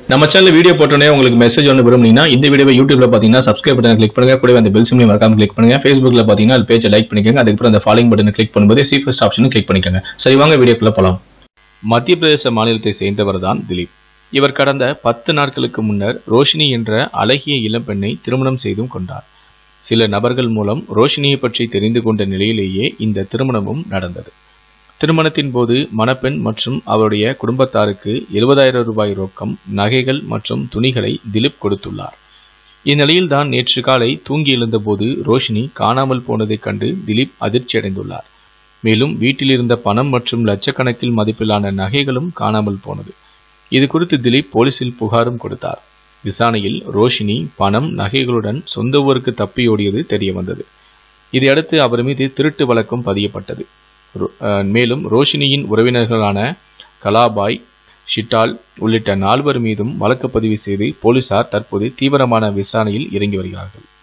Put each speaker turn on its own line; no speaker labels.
நம்ம channel video போட்டோனே உங்களுக்கு message ஒன்று விரும்புனீங்கன்னா இந்த வீடியோவை யூடியூப்ல பாத்தீங்கன்னா சப்ஸ்கிரைப் பட்டனை கிளிக் பண்ணுங்க, கூடவே அந்த பெல் சிம்பலையும் மறக்காம கிளிக் பண்ணுங்க. Facebookல பாத்தீங்கன்னா அது பேஜை லைக் பண்ணிக்கோங்க. அதுக்கப்புறம் அந்த ஃபாலோயிங் பட்டனை கிளிக் பண்ணும்போது சி ஃபர்ஸ்ட் ஆப்ஷனும் கிளிக் பண்ணிக்கோங்க. சரி வாங்க வீடியோக்குள்ள போலாம். மத்திய பிரதேச மாநிலத்தை சேர்ந்தவர் தான் திலீப். இவர் கடந்த 10 நாட்களுக்கு முன்னர் ரோஷினி என்ற அழகிய இளம்பெண்ணை திருமணம் செய்தும் கொண்டார். சில நபர்கள் மூலம் ரோஷினியை பற்றி தெரிந்து கொண்ட நிலையிலேயே இந்த திருமணமும் நடந்தது. திருமணத்தின் போது மணப்பெண் மற்றும் அவருடைய குடும்பத்தாருக்கு 70,000 ரூபாய் ரொக்கம், நகைகள் மற்றும் துணிகளை திலீப் கொடுத்துள்ளார். இந்நிலையில்தான் நேற்று காலை தூங்கி எழுந்தபோது ரோஷினி காணாமல் போனதைக் கண்டு திலீப் அதிர்ச்சி அடைந்துள்ளார். மேலும் வீட்டில் இருந்த பணம் மற்றும் லட்சக்கணக்கில் மதிப்பிலான நகைகளும் காணாமல் போனது. இது குறித்து திலீப் போலீசில் புகாரும் கொடுத்தார். விசாரணையில் ரோஷினி பணம், நகைகளுடன் சொந்த ஊருக்கு தப்பியோடியது தெரிய வந்தது. இதையடுத்து அவர் மீது திருட்டு வழக்கும் பதியப்பட்டது. மேலும் ரோஷினியின் உறவினர்களான கலாபாய், ஷிட்டால் உள்ளிட்ட 4 மீதும் வழக்கு பதிவு செய்து போலீசார் தற்போது தீவிரமான விசாரணையில் இறங்கி வருகிறார்கள்.